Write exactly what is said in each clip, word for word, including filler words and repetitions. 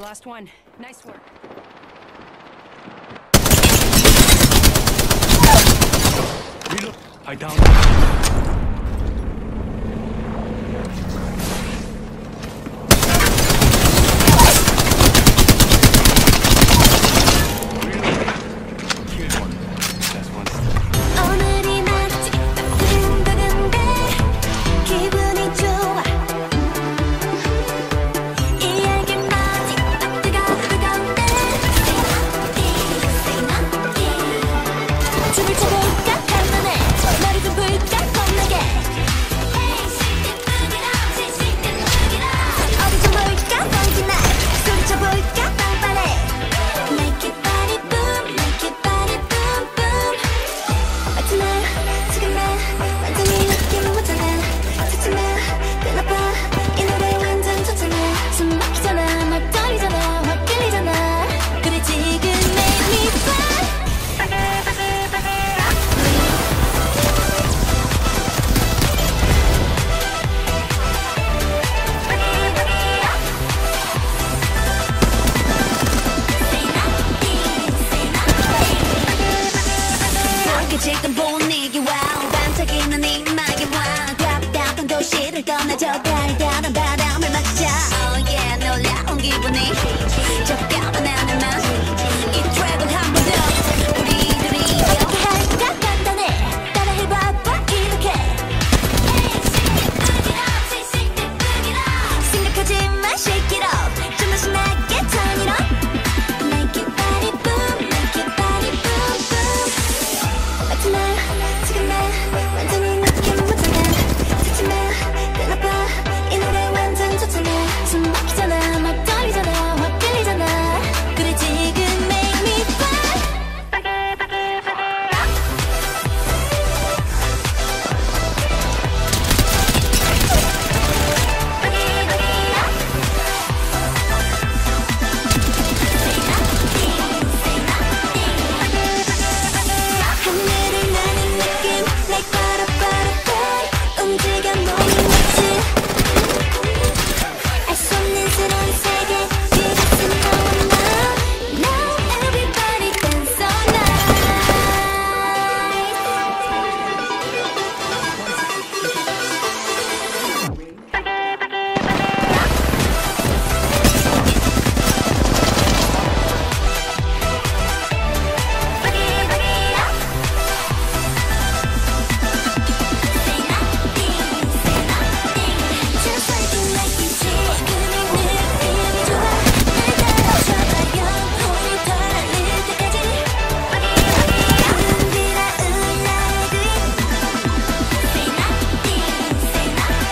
last one. Nice work. Reload. I down. 지금 분위기와 반짝이는 이마기와 답답한 도시를 떠나저 달달한 바람을 맞자 Oh yeah 놀라운 기분이 적당한 하늘만 이 트랙을 한 번 더 우리들이 이렇게 할까 간단해 따라해봐봐 이렇게 생각하지 마 shake it up 좀 더 신나게 turn it up Make it body boom make it body boom boom 지금 나 완전히 느낌 못 잡아 듣지 마 끊어봐 이 노래 완전 좋잖아 숨 막히잖아 막 떨리잖아 확 끌리잖아 그래 지금 make me fly 하늘을 나는 느낌 like butterfly 움직여 놓는 마치 알 수 없는 새로운 세계 이곳은 너와 나 Now everybody dance all night Just like you like you see 지금이 느낌이 좋아 날 따라줘봐요 우리 달릴 때까지 은비라 은라이드 Say nothing, say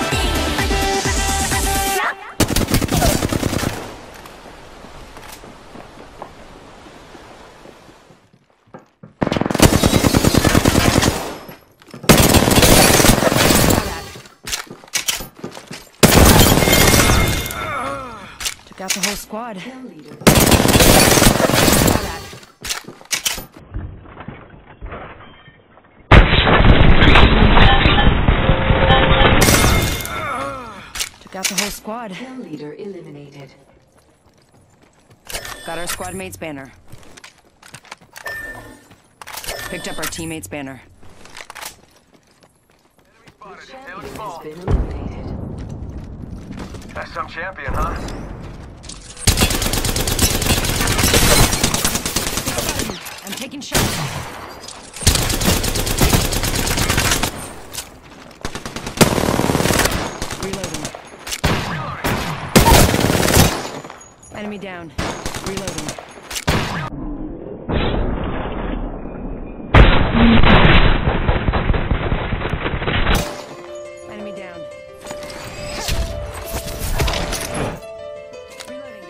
Took out the whole squad. Took out the whole squad. Kill leader eliminated. Got our squad mate's banner. Picked up our teammate's banner. Champion has been eliminated. That's some champion, huh? I'm taking shots. Reloading. Enemy down. Reloading. Enemy down. Reloading.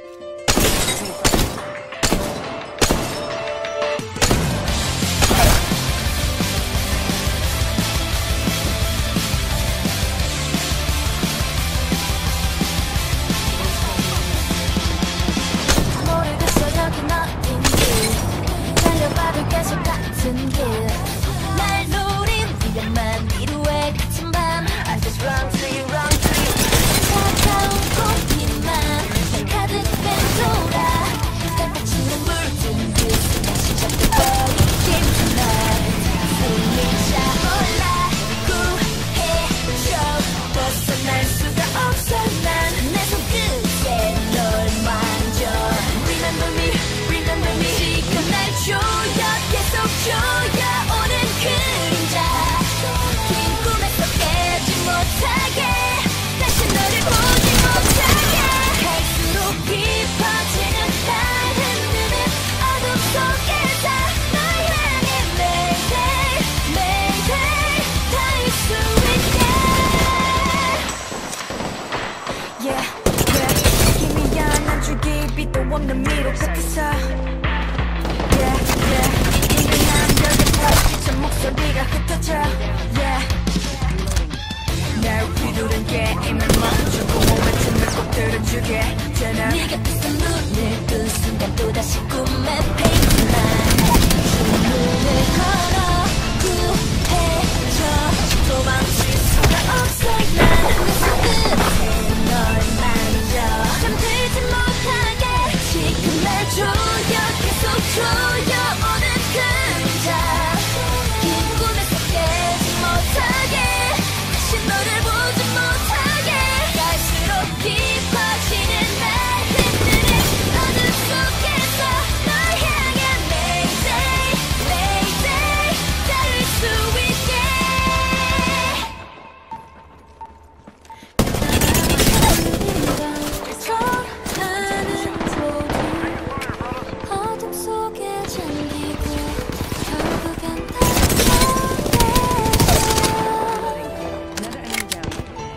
모르겠어 여긴 어딘지 달려봐도 계속 같은 길날 노린 위험한 미루에 갇힌 밤 I just run to you run to you 차가운 꽃잎만 날 가득 뺀 줄게 이만 멈추고 뱉음을 꼭 들어주게 잖아 네 곁에서 눈을 뜬 순간 또다시 꿈에 페이크만 주문을 걸어 구해줘 도망칠 수가 없어 난내 손끝에 널 만져 잠들지 못하게 지금해줘요 계속 줘요 오늘 그림자 긴 꿈에서 깨지 못하게 다시 너를 보지 못하게 갈수록 깊어지는 날 흔드는 어둠 속에서 널 향해 Mayday Mayday 닿을 수 있게 나는 모두 어둠 속에 잠기고 결국엔 Another enemy down.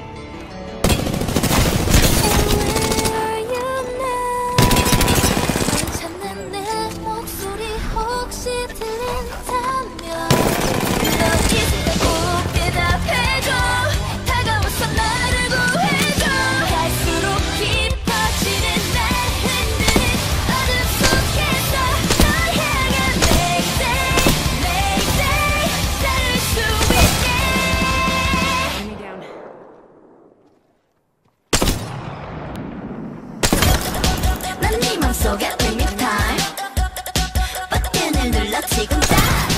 찾는 내 목소리 혹시 들린다면 넌 이제 꼭 대답해줘 다가와서 나를 구해줘 갈수록 깊어지는 날 흔드는 어둠 속에서 널 향한 Mayday Mayday 닿을 수 있게 Enemy down. 난 네 맘속에 limit time 버튼을 눌러 지금 딱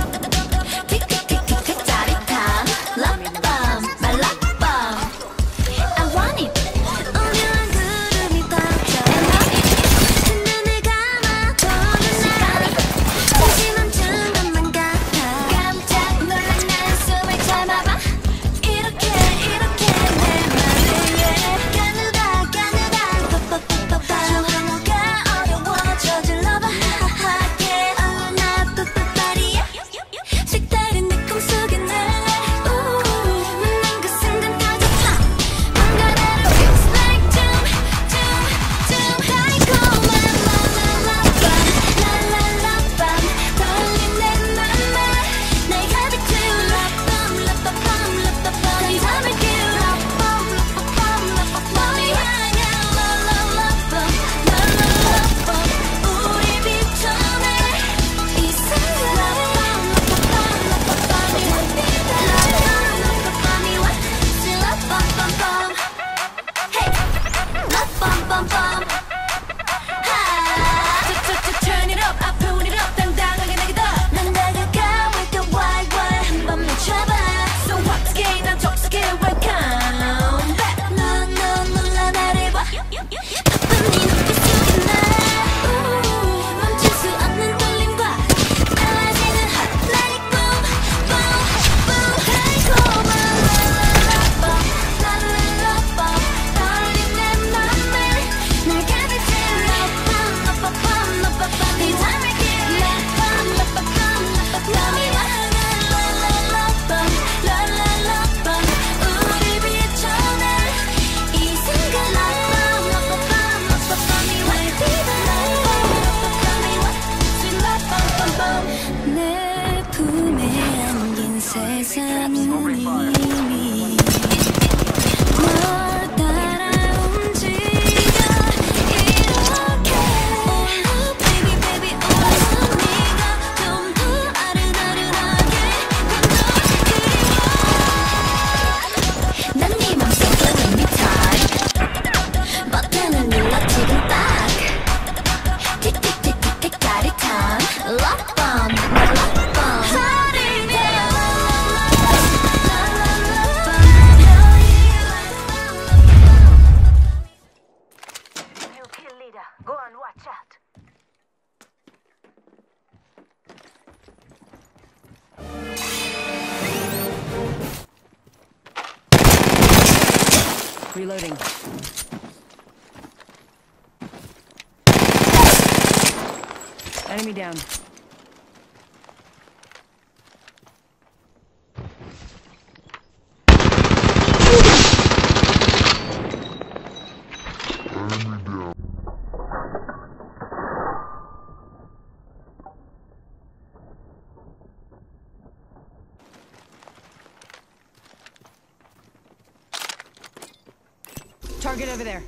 틱틱틱틱틱 짜릿한 love bomb my love bomb I want it 오묘한 구름이 번져 한눈을 감아보는 날 다시 멈춘 것만 같아 깜짝 놀란 난 숨을 참아봐 이렇게 이렇게 내 맘을 왜 가누다 가누다 뽀뽀뽀뽀뽀 하나가 어려워 저질러봐 하하하게 Oh 나 뽀뽀빠리야 색다른 내 꿈속에 날 만난 그 순간까지 뭔가 나를 feels like doom doom doom 달콤한 랄랄라밤 랄랄라밤 떨린 내 맘에 날 가득 채운 love bomb love bomb love bomb 네 잠을 깨워 love bomb love bomb love bomb 널 향한 랄랄라밤 랄랄라밤 우리 비춰내 이 순간 love bomb love bomb love bomb 이 원빈다 love bomb love bomb 이 완전 love bomb bomb bomb Hey love bomb bomb bomb Turn it up, I put it up 당당하게 내게 더난 다가가 with the wild wild 한번 멈춰봐 So 어떻게 난 족속에 welcome back 넌넌 놀라 나를 봐 바쁜 네 눈빛 속에 나 멈출 수 없는 떨림과 빨라지는 hot like boom boom boom 달콤한 랄랄라밤 랄랄라밤 떨린 내 맘에 날 가득 채운 love bomb love bomb love bomb 네 잠을 깨워 love bomb love bomb love bomb 널 향한 랄랄라밤 랄랄라밤 우리 비춰내 이 순간 love bomb love bomb love bomb 이 완전 love bomb 이 완전 love bomb bomb 내 품에 안긴 세상은 이미 널 따라 움직여 이렇게 Oh baby baby oh 네가 좀 더 아른아른하게 건너지 난 네 맘속에 limit time 버튼을 눌러 지금 딱 틱틱틱틱틱 짜릿한 love bomb my love bomb 소리를 내어 New kill leader, go and watch out. Reloading. Enemy down. Target over there.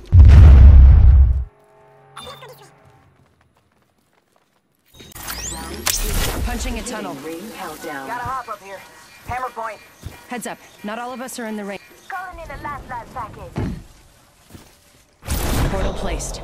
Punching a tunnel. Ring countdown. Gotta hop up here. Hammer point. Heads up. Not all of us are in the ring. Calling in a last life package. Portal placed.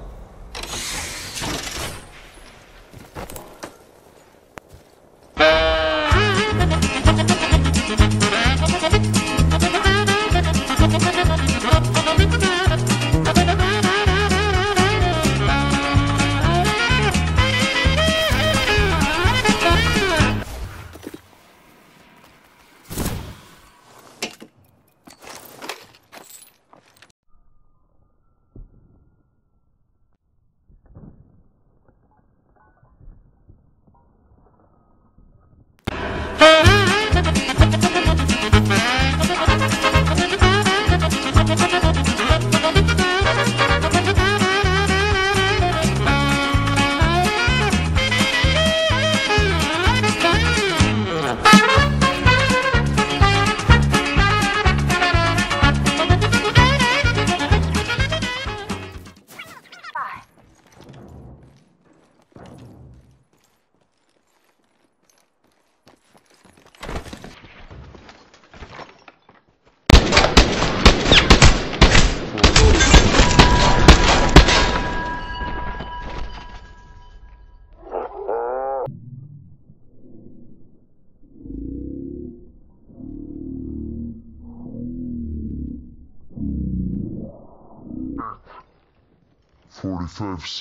forty-five seconds.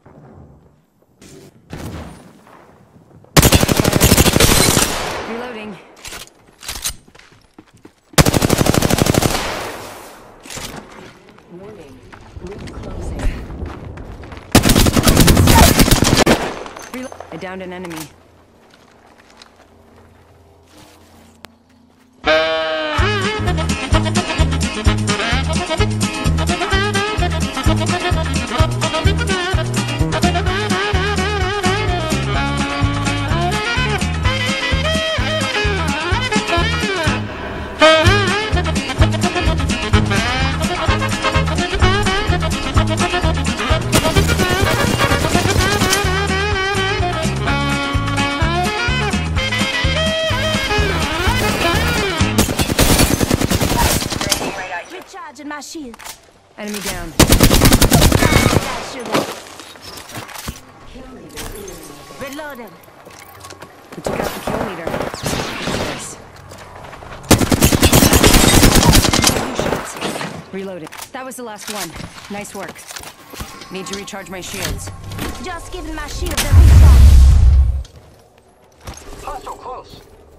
Reloading. Warning. Ring closing. Relo- I downed an enemy. Recharging my shield. Enemy down. Got sugar. Reloading. We took out the kill leader. Nice. Two shots. Reloading. That was the last one. Nice work. Need to recharge my shields. Just giving my shield a recharge. Hostile close.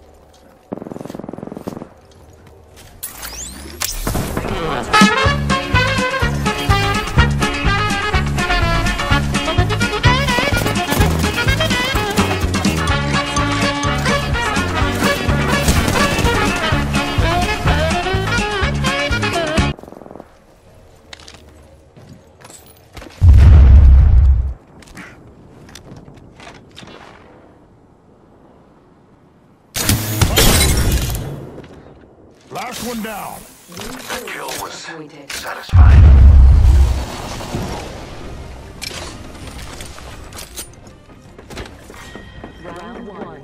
Last one down. That kill was appointed. satisfying. Round one.